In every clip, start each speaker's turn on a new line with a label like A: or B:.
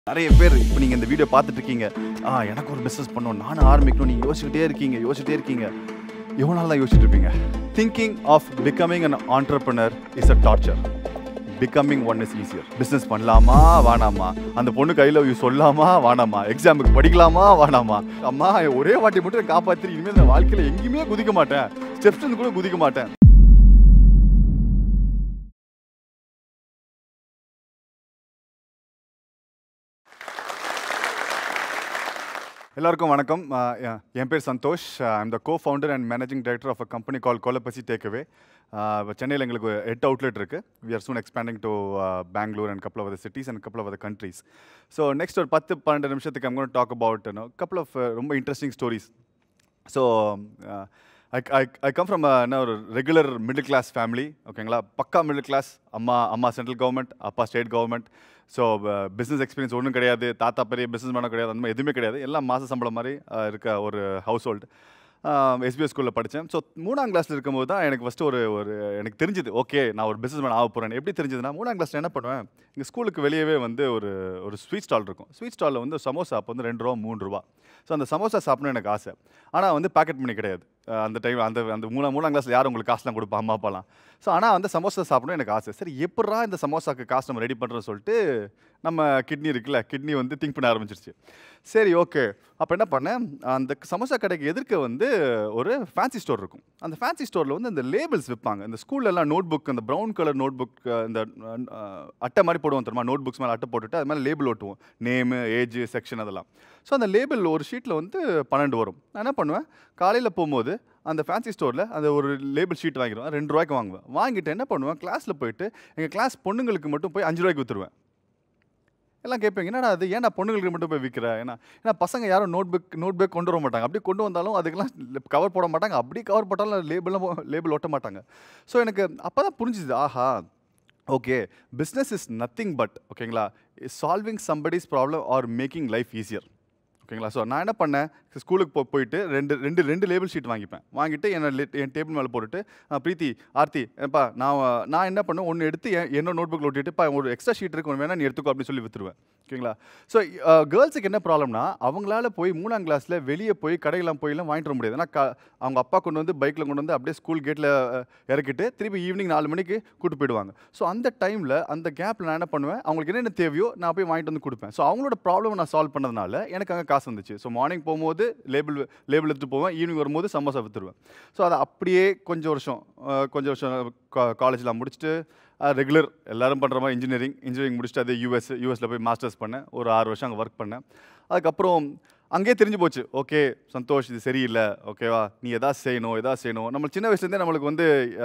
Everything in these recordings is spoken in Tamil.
A: நிறைய பேர் இப்போ நீங்கள் இந்த வீடியோ பார்த்துட்டு இருக்கீங்க, எனக்கு ஒரு பிஸ்னஸ் பண்ணணும், நானும் ஆரம்பிக்கணும், நீங்கள் யோசிச்சுட்டே இருக்கீங்க. எவ்வளோ நாள் தான் யோசிச்சுட்டு இருப்பீங்க? Thinking of becoming an entrepreneur is a torture. Becoming one is easier. Business பண்ணலாமா வேணாமா, அந்த பொண்ணு கையில் சொல்லாமா வேணாமா, எக்ஸாமுக்கு படிக்கலாமா வேணாமா, அம்மா ஒரே வாட்டி மட்டும் காப்பாற்றி இனிமேல் இந்த வாழ்க்கையில் எங்கேயுமே குதிக்க மாட்டேன், ஸ்டெப்ஸ் கூட குதிக்க மாட்டேன். எல்லாருக்கும் வணக்கம். என் பேர் Santhosh. I'm the co-founder and managing director of a company called Kolapasi Takeaway. சென்னையில் எங்களுக்கு 8 அவுட்லெட் இருக்குது. We are soon expanding to Bangalore and couple of other cities and couple of other countries. So next ஒரு 10-12 நிமிஷத்துக்கு I'm going to talk about couple of ரொம்ப interesting stories. So I come from ஒரு ரெகுலர் மிடில் கிளாஸ் ஃபேமிலி. ஓகேங்களா, பக்கா மிடில் கிளாஸ். அம்மா சென்ட்ரல் கவர்மெண்ட், அப்பா state government. So business experience ஒன்றும் கிடையாது, தாத்தா பெரிய பிஸ்னஸ் மேனும் கிடையாது, அந்த மாதிரி எதுவுமே கிடையாது. எல்லாம் மாத சம்பளம் மாதிரி இருக்க ஒரு ஹவுஸ் ஹோல்டு. எஸ்பிஎஸ் ஸ்கூலில் படித்தேன். ஸோ 3ஆம் கிளாஸில் இருக்கும்போது தான் எனக்கு ஃபஸ்ட்டு ஒரு எனக்கு தெரிஞ்சுது, ஓகே நான் ஒரு பிஸ்னஸ் மேன் ஆக போகிறேன். எப்படி தெரிஞ்சதுன்னா, 3ஆம் கிளாஸில் என்ன பண்ணுவேன், எங்கள் ஸ்கூலுக்கு வெளியவே ஒரு ஸ்வீட் ஸ்டால் இருக்கும். ஸ்வீட் ஸ்டாலில் வந்து சமோசா அப்போ வந்து 2 ரூபா 3 ரூபா. ஸோ அந்த சமோசா சாப்பிடணும்னு எனக்கு ஆசை. ஆனால் பாக்கெட் மணி கிடையாது அந்த டைம். அந்த 3ஆம் கிளாஸில் யாரும் உங்களுக்கு காசுலாம் கொடுப்பா, அம்மா அப்பாலாம். ஸோ ஆனால் சமோசா சாப்பிடணும் எனக்கு ஆசை. சரி, எப்படா இந்த சமோசாக்கு காசு நம்ம ரெடி பண்ணுறோன்னு சொல்லிட்டு நம்ம கிட்னி இருக்குல்ல, கிட்னி திங்க் பண்ண ஆரம்பிச்சிருச்சு. சரி, ஓகே. அப்போ என்ன பண்ணேன், அந்த சமோசா கடைக்கு எதிர்க்க ஒரு ஃபேன்சி ஸ்டோர் இருக்கும். அந்த ஃபேன்சி ஸ்டோரில் அந்த லேபிள்ஸ் விற்பாங்க. இந்த ஸ்கூல்லலாம் நோட் புக், அந்த ப்ரௌன் கலர் நோட் புக், இந்த அட்டை மாதிரி போடுவோம் தெரியுமா, நோட் புக்ஸ் மேலே அட்டை போட்டுட்டு அது மேலே லேபிள் ஓட்டுவோம், நேமு, ஏஜ், செக்ஷன் அதெல்லாம். ஸோ அந்த லேபிள் ஒரு ஷீட்டில் 12 வரும். நான் என்ன பண்ணுவேன், காலையில் போகும்போது அந்த ஃபேன்சி ஸ்டோரில் அந்த ஒரு லேபிள் ஷீட் வாங்கிடுவேன். 2 ரூபாய்க்கு வாங்குவேன். வாங்கிட்டு என்ன பண்ணுவேன், கிளாஸில் போயிட்டு எங்கள் கிளாஸ் பொண்ணுங்களுக்கு மட்டும் போய் 5 ரூபாய்க்கு விற்றுருவேன். எல்லாம் கேட்பீங்க, என்னடா அது, ஏன்னா பொண்ணுங்களுக்கு மட்டும் போய் விற்கிற? ஏன்னா பசங்க யாரும் நோட் பேக் கொண்டு வர மாட்டாங்க. அப்படி கொண்டு வந்தாலும் அதுக்கெல்லாம் கவர் போட மாட்டாங்க. அப்படி கவர் போட்டாலும் லேபிள் ஒட்ட மாட்டாங்க. ஸோ எனக்கு அப்போ தான் புரிஞ்சுது, ஆஹா, okay, business is nothing but, ஓகேங்களா, solving somebody's problem or making life easier. ஓகேங்களா. ஸோ நான் என்ன பண்ணேன், ஸ்கூலுக்கு போயிட்டு ரெண்டு லேபிள் ஷீட் வாங்கிட்டு என் டேபிள் மேலே போட்டுட்டு, பிரீத்தி, ஆர்த்தி, ஏப்பா நான் என்ன பண்ணுவேன், ஒன்று எடுத்து என்னோட நோட் புக்கில் ஒட்டிட்டு, ஒரு எக்ஸ்ட்ரா ஷீட் இருக்கு, ஒன்று வேணா நீ எடுத்துக்கோ அப்படின்னு சொல்லி விற்றுருவேன். ஓகேங்களா. ஸோ கேர்ள்ஸுக்கு என்ன ப்ராப்ளம்னா, அவங்களால போய் 3ஆம் கிளாஸில் வெளியே போய் கடையெல்லாம் வாங்கிட்டு வர முடியாது. ஏன்னா அவங்க அப்பா கொண்டு பைக்கில் கொண்டு அப்படியே ஸ்கூல் கேட்டில் இறக்கிட்டு திருப்பி ஈவினிங் 4 மணிக்கு கூட்டு போயிடுவாங்க. ஸோ அந்த டைமில் அந்த கேப்பில் நான் என்ன பண்ணுவேன், அவங்களுக்கு என்னென்ன தேவையோ நான் போய் வாங்கிட்டு கொடுப்பேன். ஸோ அவங்களோட ப்ராப்ளம் நான் சால்வ் பண்ணதுனால எனக்கு அங்கே காசு வந்துச்சு. ஸோ மார்னிங் போகும்போது லேபிள் எடுத்துகிட்டு போவேன், ஈவினிங் வரும்போது சமோசா விற்றுருவேன். ஸோ அதை அப்படியே கொஞ்சம் வருஷம் காலேஜில் முடிச்சுட்டு ரெகுலர் எல்லோரும் பண்ணுற மாதிரி இன்ஜினியரிங் முடிச்சுட்டு அதே யூஎஸில் போய் மாஸ்டர்ஸ் பண்ணேன். ஒரு 6 வருஷம் அங்கே ஒர்க் பண்ணேன். அதுக்கப்புறம் அங்கேயே தெரிஞ்சு போச்சு, ஓகே சந்தோஷ் இது சரியில்லை, ஓகேவா, நீ எதாவது செய்யணும். நம்ம சின்ன வயசுலேருந்தே நம்மளுக்கு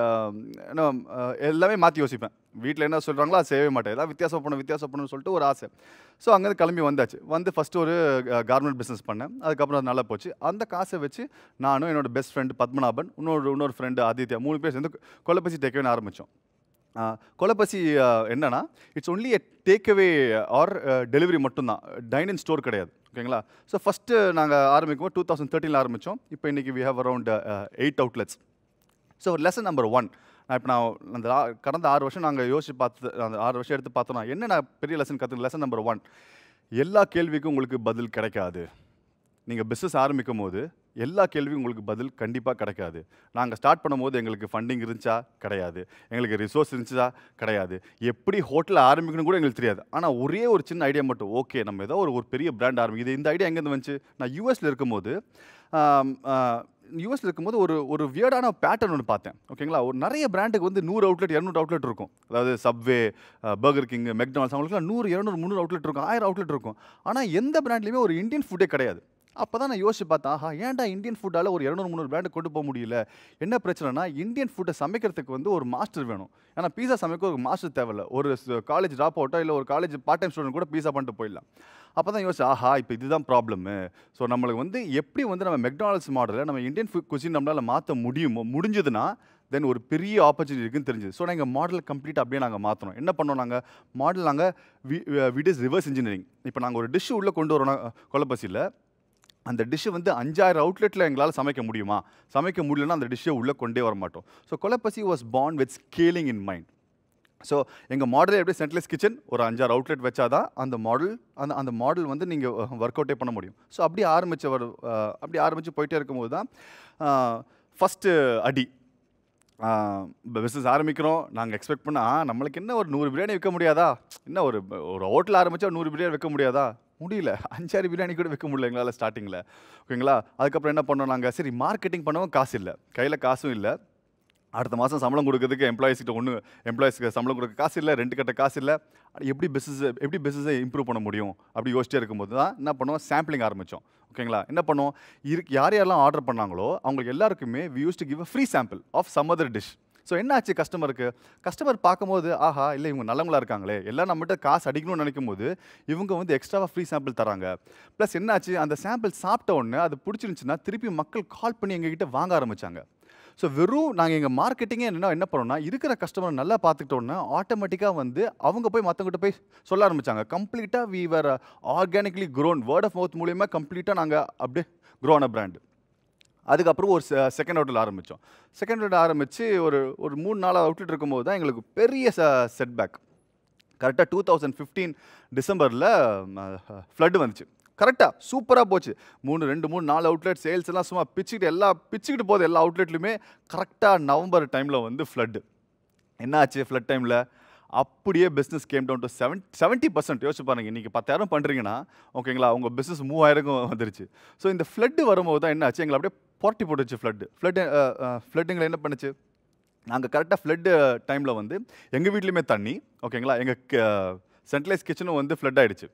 A: எல்லாமே மாற்றி யோசிப்பேன். வீட்டில் என்ன சொல்கிறாங்களோ அது செய்யவே மாட்டேன், ஏதாவது வித்தியாசம் பண்ணணும்னு சொல்லிட்டு ஒரு ஆசை. ஸோ அங்கேருந்து கிளம்பி வந்தாச்சு. ஃபஸ்ட்டு ஒரு கார்மெண்ட் பிஸ்னஸ் பண்ணேன். அதுக்கப்புறம் அது நல்லா போச்சு. அந்த காசை வச்சு நானும் என்னோட பெஸ்ட் ஃப்ரெண்டு பத்மநாபன், இன்னொரு ஃப்ரெண்டு ஆதித்யா, 3 பேர் சேர்ந்து கொலப்பசி டேக்அவே ஆரம்பித்தோம். கொலப்பசி என்னன்னா, it's only a takeaway or delivery மட்டும்தான், டைன் இன் ஸ்டோர் கிடையாது. ஓகேங்களா. ஸோ ஃபஸ்ட்டு நாங்கள் ஆரம்பிக்கும் 2013 ஆரம்பித்தோம். இப்போ இன்றைக்கி we have around 8 outlets. So lesson number 1, நான் அந்த கடந்த 6 வருஷம் நாங்கள் யோசிச்சு பார்த்து, அந்த 6 வருஷம் எடுத்து பார்த்தோன்னா என்ன நான் பெரிய லெசன் கற்றுக்க. லெசன் நம்பர் 1, எல்லா கேள்விக்கும் உங்களுக்கு பதில் கிடைக்காது. நீங்கள் பிஸ்னஸ் ஆரம்பிக்கும் போது எல்லா கேள்வியும் உங்களுக்கு பதில் கண்டிப்பாக கிடைக்காது. நாங்கள் ஸ்டார்ட் பண்ணும்போது எங்களுக்கு ஃபண்டிங் இருந்துச்சா கிடையாது, எங்களுக்கு ரிசோர்ஸ் இருந்துச்சா கிடையாது, எப்படி ஹோட்டலில் ஆரம்பிக்கணும் கூட எங்களுக்கு தெரியாது. ஆனால் ஒரே ஒரு சின்ன ஐடியா மட்டும், ஓகே நம்ம ஏதோ ஒரு பெரிய பிராண்ட் ஆரம்பிக்குது. இந்த ஐடியா எங்கேருந்து வந்துச்சு, நான் யூஎஸில் இருக்கும்போது ஒரு வியர்டான பேட்டர்ன் ஒன்று பார்த்தேன். ஓகேங்களா. ஒரு நிறைய பிராண்டுக்கு 100 அவுட்லெட் 200 அவுட்லெட் இருக்கும். அதாவது சப்வே, பர்கர் கிங், மெக்டானல்ட்ஸ், அவங்களுக்குலாம் 100, 200, 300 அவுட்லெட் இருக்கும், 1000 அவுட்லெட் இருக்கும். ஆனால் எந்த பிராண்ட்லேயுமே ஒரு இந்தியன் ஃபுட்டே கிடையாது. அப்போ தான் நான் யோசிச்சு பார்த்தேன், ஆஹா, ஏன்டா இந்தியன் ஃபுட்டால் ஒரு 200, 300 பிராண்டு கொண்டு போக முடியல. என்ன பிரச்சனைனா, இந்தியன் ஃபுட்டை சமைக்கிறதுக்கு ஒரு மாஸ்டர் வேணும். ஏன்னா பீஸா சமைக்க ஒரு மாஸ்டர் தேவையில்ல. ஒரு காலேஜ் ட்ராப் அவுட்டோ இல்லை ஒரு காலேஜ் பார்ட் டைம் ஸ்டூடெண்ட் கூட பீஸா பண்ணிட்டு போயிடலாம். அப்போ தான் யோசிச்சு, ஆஹா, இப்போ இதுதான் ப்ராப்ளமு. ஸோ நம்மளுக்கு எப்படி நம்ம மெக்டானல்ட்ஸ் மாடலில் நம்ம இந்தியன் ஃபுட் குசின் நம்மளால் மாற்ற முடிஞ்சதுன்னா தென் ஒரு பெரிய ஆப்பர்ச்சுனிட்டி இருக்குன்னு தெரிஞ்சுது. ஸோ நாங்கள் மாடல் கம்ப்ளீட் அப்படியே நாங்கள் மாற்றணும். என்ன பண்ணோம், நாங்கள் விட் இஸ் ரிவர்ஸ் இன்ஜினியரிங். இப்போ நாங்கள் ஒரு டிஷ்ஷு உள்ளே கொண்டு வரோம் கொலப்பசியில். அந்த டிஷ்ஷு 5000 அவுட்லெட்டில் எங்களால் சமைக்க முடியலன்னா அந்த டிஷ்ஷை உள்ளே கொண்டே வர மாட்டோம். So Kolapasi was born with scaling in mind. So எங்கள் மாடலே எப்படி சென்ட்ரலைஸ் கிச்சன் ஒரு 5-6 அவுட்லெட் வச்சாதான் அந்த மாடல் வந்து நீங்கள் ஒர்க் அவுட்டே பண்ண முடியும். ஸோ அப்படி ஆரம்பித்து போயிட்டே இருக்கும்போது தான் ஃபஸ்ட்டு அடி. பிஸ்னஸ் ஆரம்பிக்கிறோம். நாங்கள் எக்ஸ்பெக்ட் நம்மளுக்கு என்ன ஒரு 100 பிரியாணி விற்க முடியாதா? என்ன ஒரு ஹோட்டல் ஆரம்பித்தா 100 பிரியாணி விற்க முடியாதா? முடியல. 5-6 பிரியாணி கூட விற்க முடியல எங்களால் ஸ்டார்டிங்கில். ஓகேங்களா? அதுக்கப்புறம் என்ன பண்ணோம் நாங்கள், சரி மார்க்கெட்டிங் பண்ணவும் காசு இல்லை, கையில் காசும் இல்லை. அடுத்த மாதம் சம்பளம் கொடுக்கறதுக்கு எம்ப்ளாயிஸ்க்கு சம்பளம் கொடுக்க காசு இல்லை, ரெண்ட் கட்ட காசு இல்லை. எப்படி பிஸ்னஸை இம்ப்ரூவ் பண்ண முடியும் அப்படி யோசிச்சே இருக்கும்போது தான் என்ன பண்ணுவோம், சாம்பிளிங் ஆரம்பித்தோம். ஓகேங்களா? என்ன பண்ணுவோம், யாரெல்லாம் ஆர்டர் பண்ணாங்களோ அவங்களுக்கு எல்லாருக்குமே we used to give a free sample of some other dish. So என்ன ஆச்சு, கஸ்டமர் பார்க்கும்போது ஆஹா இல்லை இவங்க நல்லவங்களா இருக்காங்களே, எல்லாம் நம்மகிட்ட காசு அடிக்கணும்னு நினைக்கும் போது இவங்க வந்து எக்ஸ்ட்ராவாக ஃப்ரீ சாம்பிள் தராங்க. ப்ளஸ் என்னாச்சு, அந்த சாம்பிள் சாப்பிட்ட உடனே அது பிடிச்சிருந்துச்சுன்னா திருப்பி மக்கள் கால் பண்ணி எங்ககிட்ட வாங்க ஆரம்பித்தாங்க. ஸோ நாங்கள் எங்கள் மார்க்கெட்டிங்கே என்ன பண்ணோம்னா, இருக்கிற கஸ்டமர் நல்லா பார்த்துக்கிட்டோன்னா ஆட்டோமேட்டிக்காக வந்து அவங்க போய் மற்றவங்ககிட்ட போய் சொல்ல ஆரம்பித்தாங்க. கம்ப்ளீட்டாக we were organically grown, word of mouth மூலியமாக கம்ப்ளீட்டாக நாங்கள் அப்படியே க்ரோன பிராண்டு. அதுக்கப்புறம் ஒரு செகண்ட் அவுட்லெட் ஆரம்பித்தோம். செகண்ட் அவுட்லெட் ஆரம்பித்து ஒரு 3-4 அவுட்லெட் இருக்கும்போது தான் எங்களுக்கு பெரிய செட்பேக். கரெக்டாக 2015 டிசம்பரில் ஃப்ளட்டு வந்துச்சு. கரெக்டாக சூப்பராக போச்சு. 2-3-4 அவுட்லெட் சேல்ஸ் எல்லாம் சும்மா பிச்சுக்கிட்டு போகுது எல்லா அவுட்லெட்லையுமே. கரெக்டாக நவம்பர் டைமில் வந்து ஃப்ளட்டு. என்ன ஆச்சு ஃப்ளட் டைமில், அப்படியே பிஸ்னஸ் கேம் டவுன் டு 70%. யோசிச்சு பாருங்கள், இன்றைக்கி 10,000 பண்ணுறீங்கன்னா ஓகேங்களா, உங்கள் பிஸ்னஸ் 3,000 வந்துருச்சு. ஸோ இந்த ஃப்ளட்டு வரும்போது தான் என்ன ஆச்சு, எங்களை அப்படியே புரட்டி போட்டுச்சு ஃப்ளட்டுங்களை என்ன பண்ணுச்சு, நாங்கள் கரெக்டாக ஃப்ளட்டு டைமில் வந்து எங்கள் வீட்லேயுமே தண்ணி, ஓகேங்களா, எங்கள் சென்ட்ரலைஸ் கிச்சனும் வந்து ஃப்ளட் ஆகிடுச்சு.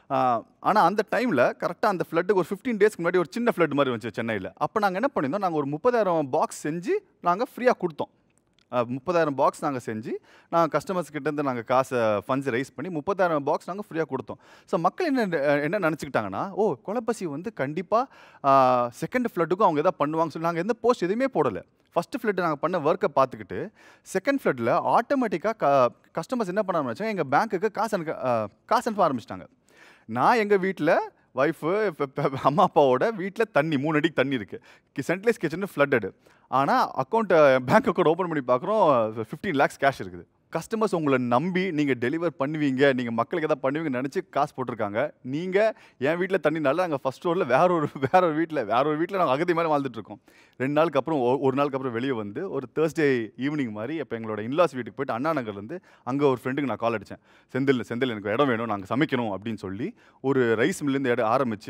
A: ஆனால் அந்த டைமில் கரெக்டாக அந்த ஃப்ளட்டுக்கு ஒரு 15 டேஸ்க்கு முன்னாடி ஒரு சின்ன ஃப்ளட் மாதிரி வந்துச்சு சென்னையில். அப்போ நாங்கள் என்ன பண்ணியிருந்தோம், நாங்கள் ஒரு 30,000 பாக்ஸ் செஞ்சு நாங்கள் ஃப்ரீயாக கொடுத்தோம். 30,000 பாக்ஸ் நாங்கள் செஞ்சு நாங்கள் கஸ்டமர்ஸ் கிட்டேருந்து நாங்கள் காசை ஃபண்ட்ஸ் ரைஸ் பண்ணி 30,000 பாக்ஸ் நாங்கள் ஃப்ரீயாக கொடுத்தோம். ஸோ மக்கள் என்ன நினச்சிக்கிட்டாங்கன்னா, கொலப்பசி வந்து கண்டிப்பாக செகண்ட் ஃப்ளட்டுக்கும் அவங்க எதாவது பண்ணுவாங்கன்னு சொல்லி நாங்கள் எந்த போஸ்ட் எதுவுமே போடலை. ஃபஸ்ட்டு ஃப்ளட்டு நாங்கள் பண்ண ஒர்க்கை பார்த்துக்கிட்டு செகண்ட் ஃப்ளட்டில் ஆட்டோமேட்டிக்காக கஸ்டமர்ஸ் என்ன பண்ண ஆரம்பிச்சாங்க, எங்கள் பேங்க்குக்கு காசு அனுப்ப ஆரம்பிச்சிட்டாங்க. நான் எங்கள் வீட்டில் ஒய்ஃபு அம்மா அப்பாவோட வீட்டில் தண்ணி 3 அடிக்கு தண்ணி இருக்குது, சென்ட்ரலைஸ் கிச்சன் ஃப்ளட்டடு. ஆனால் பேங்க் அக்கௌண்ட் ஓப்பன் பண்ணி பார்க்குறோம் 15 lakhs கேஷ் இருக்குது. கஸ்டமர்ஸ் உங்களை நம்பி நீங்கள் டெலிவர் பண்ணுவீங்க, நீங்கள் மக்களுக்கு எதாவது பண்ணுவீங்கன்னு நினச்சி காசு போட்டிருக்காங்க. நீங்கள் என் வீட்டில் தண்ணினால நாங்கள் ஃபஸ்ட் ஃப்ளோரில் வேற ஒரு வீட்டில் நாங்கள் அகதி மாதிரி வாழ்ந்துட்டுருக்கோம். 2 நாளுக்கு அப்புறம் ஒரு நாளுக்கு அப்புறம் வெளியே வந்து ஒரு தேர்ஸ்டே ஈவினிங் மாதிரி இப்போ எங்களோட இன்லாஸ் வீட்டுக்கு போயிட்டு அண்ணா நகர்லேருந்து அங்கே ஒரு ஃப்ரெண்டுக்கு நான் கால் அடித்தேன். செந்தில் எனக்கு இடம் வேணும், நாங்கள் சமைக்கணும் அப்படின்னு சொல்லி ஒரு ரைஸ் மில்லேருந்து இடம் ஆரம்பித்து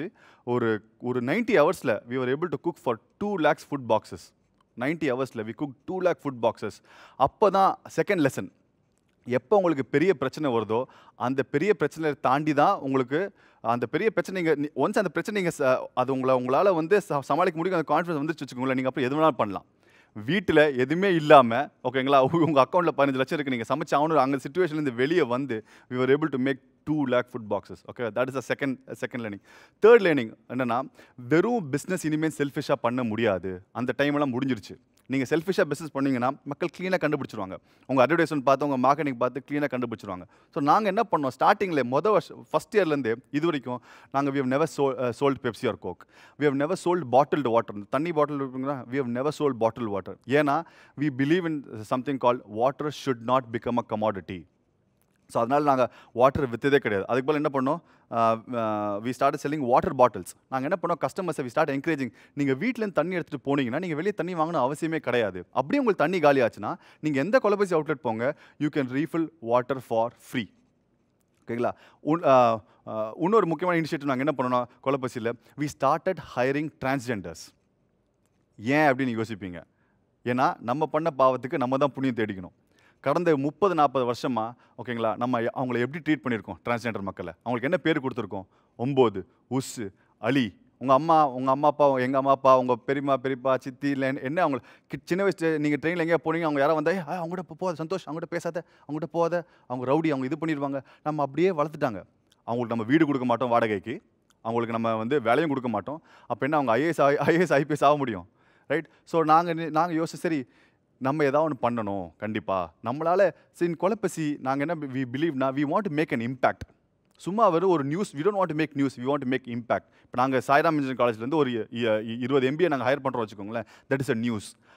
A: ஒரு 90 hours we were able to cook for 2 lakhs food boxes. 90 hours we cooked 2 lakh food boxes. அப்போ தான் செகண்ட் லெசன், எப்போ உங்களுக்கு பெரிய பிரச்சனை வருதோ அந்த பெரிய பிரச்சனையை தாண்டி தான் உங்களுக்கு அந்த பெரிய பிரச்சனை ஒன்ஸ் அந்த பிரச்சனை அது உங்களால் வந்து சமாளிக்க முடியும், அந்த கான்ஃபிடன்ஸ் வந்துச்சு வச்சுக்கோங்களேன், நீங்கள் அப்புறம் எது வேணாலும் பண்ணலாம். வீட்டில் எதுவுமே இல்லாமல் ஓகேங்களா, உங்கள் அக்கௌண்ட்டில் 15 லட்சம் இருக்குது, நீங்கள் சமைச்சு ஆகணும், அங்கே சிச்சுவேஷன்லேருந்து வெளியே வந்து we were able to make 2 lakh food boxes. Okay, that is the second learning. Third learning என்னன்னா, வெறும் பிஸ்னஸ் இனிமேல் செல்ஃபிஷாக பண்ண முடியாது, அந்த டைமெல்லாம் முடிஞ்சிருச்சு. நீங்கள் செல்ஃபிஷாக பிஸ்னஸ் பண்ணிங்கன்னா மக்கள் க்ளீனாக கண்டுபிடிச்சிருவாங்க, உங்கள் அட்வர்டைஸ்மெண்ட் பார்த்து உங்கள் மார்க்கெட்டிங் பார்த்து க்ளீனாக கண்டுபிடிச்சிருவாங்க. ஸோ நாங்கள் என்ன பண்ணோம், ஸ்டார்டிங்கில் ஃபஸ்ட் இயர்லேருந்து இது வரைக்கும் நாங்கள் we have never sold Pepsi or Coke. We have never sold bottled water. தண்ணி பாட்டில் இருக்குங்களா, we have never sold bottled water. ஏன்னா we believe in something called water should not become a commodity. So அதனால் நாங்கள் வாட்டர் விற்றதே கிடையாது. அதுக்கு போல் என்ன பண்ணோம், we start selling water bottles. நாங்கள் என்ன பண்ணோம், கஸ்டமர்ஸை வி ஸ்டார்ட் என்கரேஜிங், நீங்கள் வீட்டிலேருந்து தண்ணி எடுத்துகிட்டு போனீங்கன்னா நீங்கள் வெளியே தண்ணி வாங்கணும் அவசியமே கிடையாது. அப்படியே உங்களுக்கு தண்ணி காலி ஆச்சுன்னா நீங்கள் எந்த கொலபசி அவுட்லெட் போங்க, you can refill water for free. ஓகேங்களா. இன்னொரு முக்கியமான இனிஷியேட்டிவ் நாங்கள் என்ன பண்ணோம்னா கொலபசியில், வி ஸ்டார்டட் ஹையரிங் டிரான்ஸ்ஜெண்டர்ஸ். ஏன் அப்படின்னு யோசிப்பீங்க, ஏன்னா நம்ம பண்ண பாவத்துக்கு நம்ம தான் புண்ணியம் தேடிக்கணும். கடந்த 30-40 வருஷமாக ஓகேங்களா, நம்ம அவங்கள எப்படி ட்ரீட் பண்ணியிருக்கோம், டிரான்ஸ்ஜெண்டர் மக்களை அவங்களுக்கு என்ன பேர் கொடுத்துருக்கோம், 9, உஸ், அலி. உங்கள் அம்மா அப்பா, எங்கள் அம்மா அப்பா, உங்கள் பெரியப்பா, சித்தி இல்லை என்ன, அவங்க சின்ன வயசு நீங்கள் ட்ரெயினில் எங்கேயா போனீங்க, அவங்க யாராவது வந்தால் அவங்ககிட்ட போகாத சந்தோஷ், அவங்ககிட்ட பேசாத, அவங்ககிட்ட போகாத, அவங்க ரவுடி, அவங்க இது பண்ணிடுவாங்க. நம்ம அப்படியே வளர்த்துட்டாங்க. அவங்களுக்கு நம்ம வீடு கொடுக்க மாட்டோம் வாடகைக்கு, அவங்களுக்கு நம்ம வந்து வேலையும் கொடுக்க மாட்டோம். அப்போ என்ன அவங்க ஐஏஎஸ் ஐபிஎஸ் ஆக முடியும், ரைட்? ஸோ நாங்கள் யோசிச்சு சரி நம்ம ஏதாவது ஒன்று பண்ணணும் கண்டிப்பாக நம்மளால். இன் கொலப்பசி நாங்கள் என்ன வி பிலீவ்னா, we want to make an impact. சும்மா ஒரு news, we don't want to make news, we want to make impact. இப்போ நாங்கள் சாய்ராம் இன்ஜினியரிங் காலேஜ்லேருந்து ஒரு 20 MBA நாங்கள் ஹையர் பண்ணுறோம் வச்சுக்கோங்களேன், தட் இஸ் அ நியூஸ்.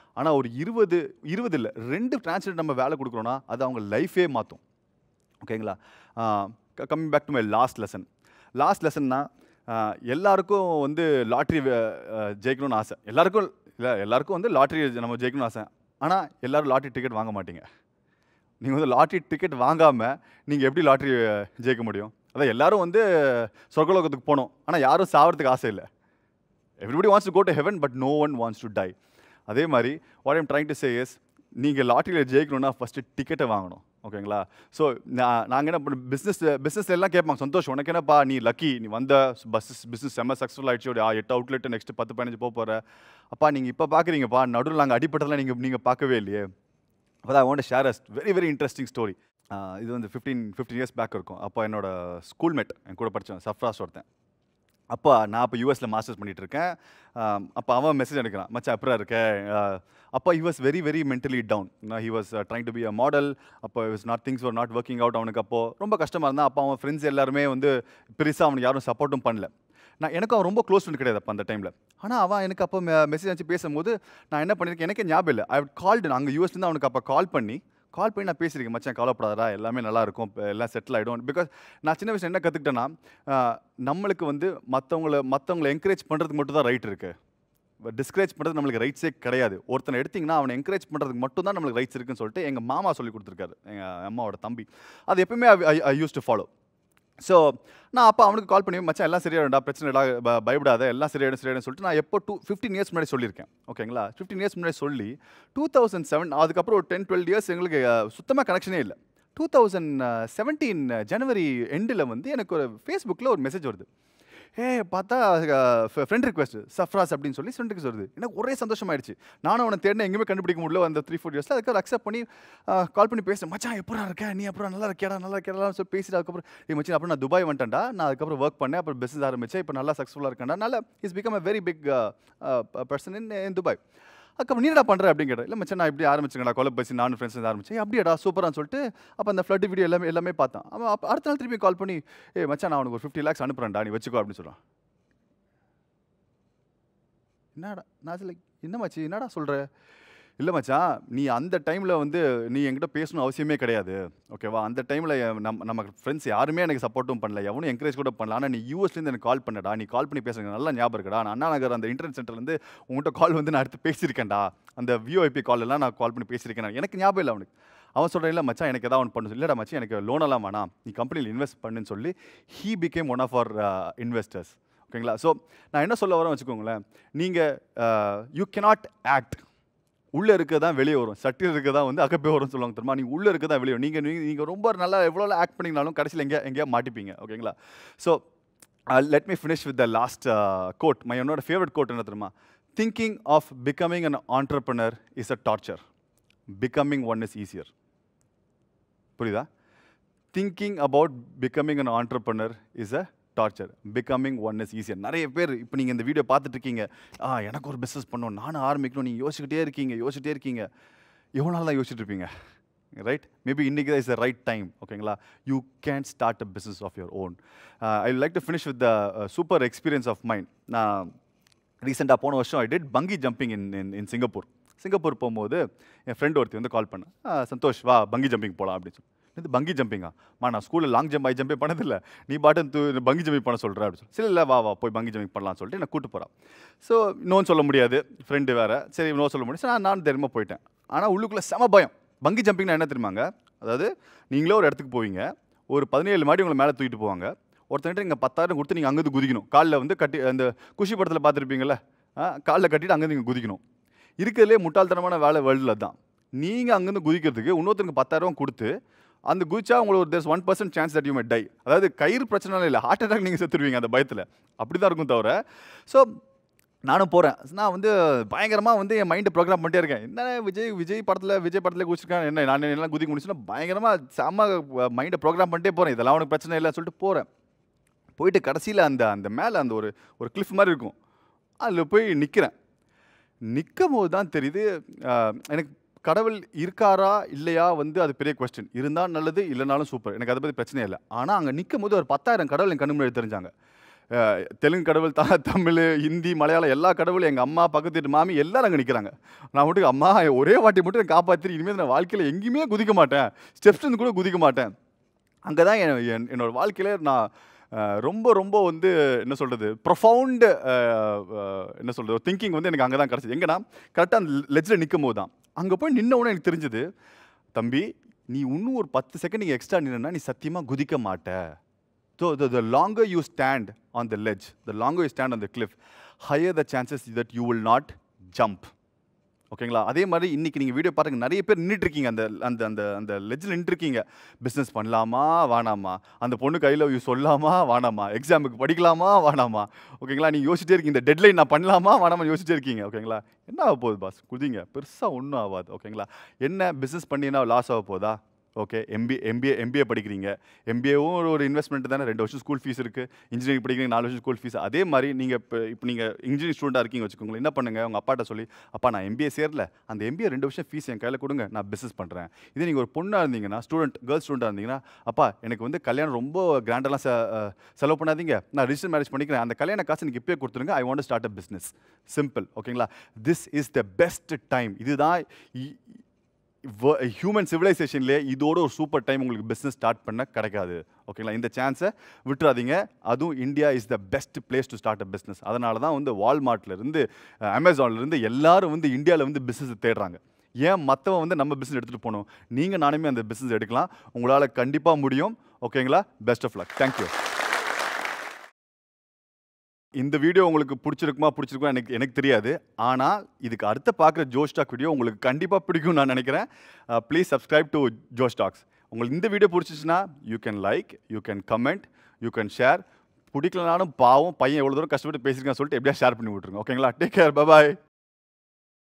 A: ஆனால் ஒரு 20 இல்லை 2 டிரான்ஸ்லேட் நம்ம வேலை கொடுக்குறோன்னா அது அவங்க லைஃபே மாற்றும். ஓகேங்களா? Coming back to my last லெசன்னா எல்லாருக்கும் வந்து லாட்ரி ஜெயிக்கணும்னு ஆசை. எல்லாருக்கும் வந்து லாட்ரி நம்ம ஜெயிக்கணும்னு ஆசை. ஆனால் எல்லோரும் லாட்ரி டிக்கெட் வாங்க மாட்டீங்க. நீங்கள் வந்து லாட்ரி டிக்கெட் வாங்காமல் நீங்கள் எப்படி லாட்ரி ஜெயிக்க முடியும்? அதான் எல்லாரும் வந்து சொர்க்கலோகத்துக்கு போகணும், ஆனால் யாரும் சாவறதுக்கு ஆசை இல்லை. Everybody wants to go to heaven, but no one wants to die. அதே மாதிரி what I'm trying to say is, நீங்கள் லாட்ரியில் ஜெயிக்கணும்னா ஃபஸ்ட்டு டிக்கெட்டை வாங்கணும். ஓகேங்களா? ஸோ நாங்கள் என்ன பண்ண பிஸ்னஸ் எல்லாம் கேட்பாங்க, சந்தோஷ் உனக்கு என்னப்பா நீ லக்கி, நீ வந்த பிஸ்னஸ் செம்ம சக்ஸஸ்ஃபுல் ஆகிடுச்சு, ஒரு 8 அவுட்லெட் நெக்ஸ்ட் 10-15 போகிற. அப்பா நீங்கள் இப்போ பார்க்குறீங்கப்பா, நடுவில் நாங்கள் அடிப்பட்டதெல்லாம் நீங்கள் பார்க்கவே இல்லையே. அப்போ I want to share a very very interesting story. இது வந்து 15 இயர்ஸ் பேக் இருக்கும். அப்போ என்னோட ஸ்கூல்மேட் என் கூட படித்தேன், சஃப்ராஸ் ஒருத்தன். அப்போ நான் இப்போ யூஎஸில் மாஸ்டர்ஸ் பண்ணிகிட்டு இருக்கேன். அப்போ அவன் மெசேஜ் அனுப்புகிறான், மச்சான் எப்பரா இருக்கேன். அப்போ he was very very mentally down. He was trying to be a model. அப்போ things were not working out அவனுக்கு. அப்போது ரொம்ப கஷ்டமாக இருந்தால். அப்போ அவன் ஃப்ரெண்ட்ஸ் எல்லாருமே வந்து பெருசாக அவனுக்கு யாரும் சப்போர்ட்டும் பண்ணல. எனக்கு அவன் ரொம்ப க்ளோஸ் ஃப்ரெண்ட் கிடையாது அப்போ அந்த டைமில். ஆனால் அவன் எனக்கு அப்போ மெசேஜ் அனுப்பிச்சு பேசும்போது நான் என்ன பண்ணியிருக்கேன் எனக்கே ஞாபகம் இல்லை. ஐ கால்டு, நாங்கள் யூஎஸ்லேருந்து அவனுக்கு அப்போ கால் பண்ணி நான் பேசியிருக்கேன், மச்சான் கவலைப்படாதா, எல்லாமே நல்லா இருக்கும், இப்போ எல்லாம் செட்டில் ஆகிடும். பிகாஸ் நான் சின்ன வயசில் என்ன கற்றுக்கிட்டேன்னா, நம்மளுக்கு வந்து மற்றவங்களை என்கரேஜ் பண்ணுறதுக்கு மட்டும் தான் ரைட் இருக்குது. டிஸ்கரேஜ் பண்ணுறது நம்மளுக்கு ரைட்ஸே கிடையாது. ஒருத்தனை எடுத்திங்கன்னா அவனை என்கரேஜ் பண்ணுறதுக்கு மட்டும் தான் நம்மளுக்கு ரைட்ஸ் இருக்குன்னு சொல்லிட்டு எங்கள் மாமா சொல்லி கொடுத்துருக்காரு, எங்கள் அம்மாவோட தம்பி. அது எப்பவுமே I use to follow. So நான் அப்போ அவனுக்கு கால் பண்ணி, மச்சான் எல்லாம் சரியாயிடும்டா, பிரச்சனை பயப்படாத, எல்லாம் சரியாயிடும் சொல்லிட்டு நான் எப்போ 15 இயர்ஸ் முன்னாடி சொல்லியிருக்கேன். ஓகேங்களா? 15 இயர்ஸ் முன்னாடி சொல்லி 2007, அதுக்கப்புறம் ஒரு 10-12 இயர்ஸ் எங்களுக்கு சுத்தமாக கனெக்ஷனே இல்லை. 2017 ஜனவரி எண்டில் வந்து எனக்கு ஒரு ஃபேஸ்புக்கில் ஒரு மெசேஜ் வருது. பார்த்தா ஃப்ரெண்ட் ரிக்வெஸ்ட் சஃப்ராஸ் அப்படின்னு சொல்லி ஃப்ரெண்ட் ரிக்வெஸ்ட் வருது. எனக்கு ஒரே சந்தோஷமாயிடுச்சு. நானும் அவனை தேடினா எங்கேயுமே கண்டுபிடிக்க முடியல அந்த 3-4 இயர்ஸில். அதுக்கு அக்செப்ட் பண்ணி கால் பண்ணி பேசுகிறேன், மச்சான் எப்படா இருக்கேன், நீ அப்புறம் நல்லா இருக்கேடா சொல்லி பேசிட்டு அதுக்கப்புறம் மச்சான் அப்புறம் நான் துபாய் வந்துட்டேன்டா, நான் அதுக்கப்புறம் ஒர்க் பண்ணேன், அப்புறம் பிஸ்னஸ் ஆரம்பித்தேன், இப்போ நல்லா சக்ஸஸ்ஃபுல்லாக இருக்கேன்டா, நல்லா is become a very big person in Dubai. அதுக்கப்புறம் நீ என்ன பண்ணுற அப்படின்னு கேட்டேன். இல்லை மச்சான் நான் இப்படி ஆரம்பிச்சுங்கடா, கொலபசி நானும் ஃப்ரெண்ட்ஸ் ஆரம்பிச்சேன். அப்படியாடா சூப்பரான்னு சொல்லிட்டு அப்போ அந்த ஃப்ளட் வீடியோ எல்லாமே பார்த்தான். அவன் அடுத்த நாள் திருப்பி கால் பண்ணி, மச்சான் நான் உனக்கு ஒரு 50 lakhs அனுப்புறேன்டா, நீ வச்சுக்கோ அப்படின்னு சொல்கிறான். என்னடா நான் சொல்ல, என்ன மச்சி என்னடா சொல்கிற? இல்லை மச்சான், நீ அந்த டைமில் வந்து நீ என்கிட்ட பேசணும் அவசியமே கிடையாது, ஓகேவா? அந்த டைமில் நம்ம ஃப்ரெண்ட்ஸ் யாருமே எனக்கு சப்போர்ட்டும் பண்ணல, எவனும் என்கரேஜ் கூட பண்ணல. ஆனால் நீ யூஎஸ்லேருந்து எனக்கு கால் பண்ணடா, நீ கால் பண்ணி பேசுங்க, நல்லா ஞாபகம் இருக்கடா. நான் அண்ணா நகர் அந்த இன்டர்நெட் சென்டர்லேருந்து உங்கள்கிட்ட கால் வந்து நான் எடுத்து பேசியிருக்கேன்டா, அந்த விஓஐபி காலெல்லாம் நான் கால் பண்ணி பேசியிருக்கேன். எனக்கு ஞாபகம் இல்லை அவனுக்கு. அவன் சொல்கிறேன், இல்லை மச்சான் எனக்கு எதாவது ஒன்று பண்ணு. இல்லைடா மச்சி எனக்கு லோனெல்லாம் வேணாம், நீ கம்பெனியில் இன்வெஸ்ட் பண்ணுன்னு சொல்லி he became one of our investors. ஓகேங்களா? ஸோ நான் என்ன சொல்ல வரேன் வச்சுக்கோங்களேன், நீங்கள் யூ கெனாட் ஆக்ட். உள்ளே இருக்க தான் வெளியே வரும், சட்டியில் இருக்க தான் வந்து அகப்பே வரும்னு சொல்லுவாங்க தெரியுமா? நீங்கள் உள்ளே இருக்க தான் வெளியே வரும். நீங்கள் ரொம்ப நல்லா எவ்வளோ ஆக்ட் பண்ணிங்கனாலும் கடைசியில் எங்கேயா மாட்டிப்பீங்க. ஓகேங்களா? So let me finish with the last quote. என்னோட ஃபேவரட் கோட் என்ன தெரியுமா? Thinking of becoming an entrepreneur is a torture, becoming one is easier. புரியுதா? Thinking about becoming an entrepreneur is a torture, becoming one is easier. நிறைய பேர் இப்போ நீங்கள் இந்த வீடியோ பார்த்துட்டு இருக்கீங்க, எனக்கு ஒரு பிஸ்னஸ் பண்ணணும், நானும் ஆரம்பிக்கணும், நீங்கள் யோசிச்சுக்கிட்டே இருக்கீங்க. எவ்வளோ நாள் தான் யோசிச்சுட்டு இருப்பீங்க, ரைட்? மேபி இன்றைக்கி தான் இஸ் த ரைட் டைம். ஓகேங்களா? You can start a business of your own. I like to finish with the super experience of mind. நான் ரீசெண்டாக போன வருஷம் I did bungee jumping in Singapore போகும்போது என் ஃப்ரெண்ட் ஒருத்தி வந்து கால் பண்ணேன், சந்தோஷ் வா பங்கி ஜம்பிங் போகலாம் அப்படின்னு சொல்லி. இது பங்கி ஜம்பிங்கா? நான் ஸ்கூலில் லாங் ஜம்ப் ஜம்பே பண்ணதில்லை, நீ பாட்டு பங்கி ஜம்பிங் பண்ண சொல்கிற அப்படின்னு சொல்லி. சரி இல்லை வா போய் பங்கி ஜம்பிங் பண்ணலாம்னு சொல்லிட்டு என்னை கூப்பிட்டு போகிறான். ஸோ நோன்னு சொல்ல முடியாது, ஃப்ரெண்டு வேறு, சரி நோ சொல்ல முடியும். சரி நான் தெரியுமா போயிட்டேன். ஆனால் உள்ளுக்குள்ளே செம பயம். பங்கி ஜம்பிங்னா என்ன தெரியுமாங்க? அதாவது நீங்களே ஒரு இடத்துக்கு போவீங்க, ஒரு 17 மாடி உங்களை மேலே தூக்கிட்டு போவாங்க, ஒருத்தன்ட்டு நீங்கள் 10,000 கொடுத்து நீங்கள் அங்கேருந்து குதிக்கணும். காலில் வந்து கட்டி, அந்த குஷி படத்தில் பார்த்துருப்பீங்களே, காலில் கட்டிட்டு அங்கேருந்து நீங்கள் குதிக்கணும். இருக்கிறதுலே முட்டாள்தனமான வேலை வேர்ல்டில் தான். நீங்கள் அங்கேருந்து குதிக்கிறதுக்கு இன்னொருத்தருக்கு 10,000 கொடுத்து அந்த குதிச்சா உங்களுக்கு there's 1% chance that you may die. அதாவது கயிறு பிரச்சனை இல்லை, ஹார்ட் அட்டாக் நீங்கள் செத்துருவீங்க அந்த பயத்தில். அப்படி தான் இருக்கும் தவிர. ஸோ நானும் போகிறேன். நான் வந்து பயங்கரமாக வந்து என் மைண்டை ப்ரோக்ராம் பண்ணிட்டே இருக்கேன். என்ன விஜய் படத்தில் குதிச்சிருக்கேன், என்ன நான் எல்லாம் குதிக்க முடிச்சுன்னா பயங்கரமாக செம்ம மைண்டை ப்ரோக்ராம் பண்ணிட்டே போகிறேன். இதெல்லாம் அவனுக்கு பிரச்சனை இல்லைன்னு சொல்லிட்டு போகிறேன். போயிட்டு கடைசியில் அந்த மேலே அந்த ஒரு கிளிஃப் மாதிரி இருக்கும், அதில் போய் நிற்கும் போது தான் தெரியுது எனக்கு கடவுள் இருக்காரா இல்லையா வந்து அது பெரிய கொஸ்டின். இருந்தால் நல்லது, இல்லைனாலும் சூப்பர், எனக்கு அதை பற்றி பிரச்சனையே இல்லை. ஆனால் அங்கே நிற்கும் போது ஒரு 10,000 கடவுள் என் கண்ணு முன்னாடி தெரிஞ்சாங்க. தெலுங்கு கடவுள், தமிழ், ஹிந்தி, மலையாளம் எல்லா கடவுளும் எங்கள் அம்மா, பக்கத்து வீட்டு மாமி எல்லாரும் அங்கே நிற்கிறாங்க. நான் மட்டும் அம்மா ஒரே வாட்டி மட்டும் நான் காப்பாற்றி இனிமேல் நான் வாழ்க்கையில் எங்கேயுமே குதிக்க மாட்டேன், ஸ்டெப்ஸ் இருந்து கூட குதிக்க மாட்டேன். அங்கே தான் என்னோடய வாழ்க்கையில் நான் ரொம்ப ரொம்ப வந்து என்ன சொல்கிறது ப்ரொஃபவுண்டு என்ன சொல்கிறது திங்கிங் வந்து எனக்கு அங்கே தான் கிடச்சிது. எங்கன்னா கரெக்டாக அந்த லெட்ஜில் நிற்கும் போது தான் அங்கே போய் நின்ன உடனே எனக்கு தெரிஞ்சது, தம்பி நீ இன்னும் ஒரு 10 செகண்ட் நீங்கள் எக்ஸ்ட்ரா நின்னா நீ சத்தியமாக குதிக்க மாட்ட. So the longer you stand on the ledge, the longer you stand on the cliff, higher the chances that you will not jump. ஓகேங்களா? அதே மாதிரி இன்றைக்கி நீங்கள் வீடியோ பாருங்க, நிறைய பேர் நின்றுட்டுருக்கீங்க, அந்த அந்த அந்த அந்த லெட்ஜில் நின்றுருக்கீங்க. பிஸ்னஸ் பண்ணலாமா வேணாமா, அந்த பொண்ணு கையில் சொல்லாமா வேணாமா, எக்ஸாமுக்கு படிக்கலாமா வேணாமா, ஓகேங்களா? நீங்கள் யோசிச்சிட்டே இருக்கீங்க, இந்த டெட்லைன் நான் பண்ணலாமா வேணாமான்னு யோசிச்சிட்டே இருக்கீங்க. ஓகேங்களா? என்ன ஆக போகுது பாஸ், குதிங்க, பெருசாக ஒன்றும் ஆகாது. ஓகேங்களா? என்ன பிஸ்னஸ் பண்ணினா லாஸ் ஆக போதா? ஓகே, எம்பிஏ படிக்கிறீங்க, எம்பிஏவும் ஒரு இன்வெஸ்ட்மெண்ட் தானே. 2 வருஷம் ஸ்கூல் ஃபீஸ் இருக்குது. இன்ஜினியரிங் படிக்கிறீங்க, 4 வருஷம் ஸ்கூல் ஃபீஸ். அதே மாதிரி நீங்கள் இப்போ நீங்கள் இன்ஜினியரிங் ஸ்டூடெண்ட்டாக இருக்கீங்க வச்சுக்கோங்களேன், என்ன பண்ணுங்கள், உங்கள் அப்பாட்ட சொல்லி, அப்பா நான் எம்பிஏ சேரல, அந்த எம்பிஏ 2 வருஷம் ஃபீஸ் என் கையில் கொடுங்க, நான் பிஸ்னஸ் பண்ணுறேன். இதே நீங்கள் ஒரு பொண்ணாக இருந்தீங்கன்னா, கேர்ள்ஸ் ஸ்டூடெண்ட்டாக இருந்தீங்கன்னா, அப்பா எனக்கு வந்து கல்யாணம் ரொம்ப கிராண்டெல்லாம் செலவு பண்ணாதீங்க, நான் ரிஜிஸ்டர் மேரேஜ் பண்ணிக்கிறேன், அந்த கல்யாண காசு எனக்கு இப்போயே கொடுத்துருங்க, I want to start a business. Simple. ஓகேங்களா? This is the best time. இதுதான் ஹியூமன் சிவிலைசேஷன்லேயே இதோட ஒரு சூப்பர் டைம் உங்களுக்கு பிஸ்னஸ் ஸ்டார்ட் பண்ண கிடைக்காது. ஓகேங்களா? இந்த சான்ஸை விட்டுறாதீங்க. அதுவும் India is the best place to start a business. அதனால தான் வந்து வால்மார்ட்லேருந்து, அமேசான்லேருந்து எல்லாரும் வந்து இந்தியாவில் வந்து பிஸ்னஸ் தேடுறாங்க. ஏன் மற்றவன் வந்து நம்ம பிஸ்னஸ் எடுத்துகிட்டு போகணும்? நீங்கள் நானுமே அந்த பிஸ்னஸ் எடுக்கலாம். உங்களால் கண்டிப்பாக முடியும். ஓகேங்களா? Best of luck. தேங்க்யூ. இந்த வீடியோ உங்களுக்கு பிடிச்சிருக்குமா எனக்கு தெரியாது. ஆனால் இதுக்கு அடுத்த பார்க்குற ஜோஸ்டாக் வீடியோ உங்களுக்கு கண்டிப்பாக பிடிக்கும் நான் நினைக்கிறேன். Please subscribe to Josh Talks. உங்களுக்கு இந்த வீடியோ பிடிச்சிச்சுன்னா you can like, you can comment, you can share. பிடிக்கலனாலும் பாவம் பையன் எவ்வளோ தூரம் கஷ்டப்பட்டு பேசியிருக்கான்னு சொல்லிட்டு எப்படியா ஷேர் பண்ணி விட்ருங்க. ஓகேங்களா? Take care. பை பாய்.